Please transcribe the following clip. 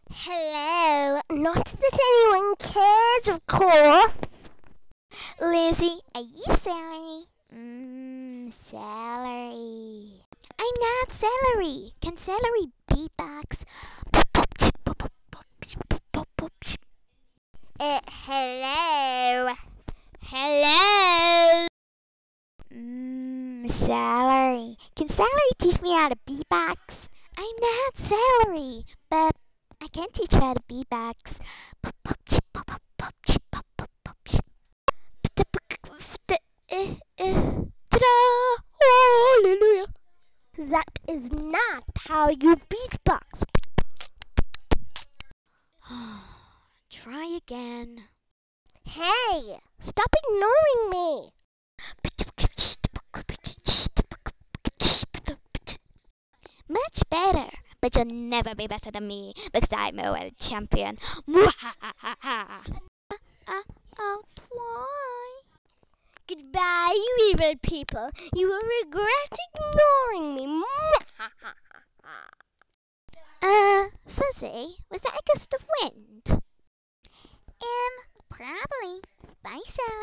Hello. Not that anyone cares, of course. Lizzie, are you celery? Celery. I'm not celery. Can celery beatbox? Hello. Hello. Celery. Can celery teach me how to beatbox? I'm not celery, but I can teach you how to beatbox. Ta-da! Hallelujah! That is not how you beatbox. Try again. Hey, stop ignoring me. Much better, but you'll never be better than me because I'm a world champion. Why? Goodbye, you evil people. You will regret ignoring me. Fuzzy, was that a gust of wind? Probably. Bye, Sally.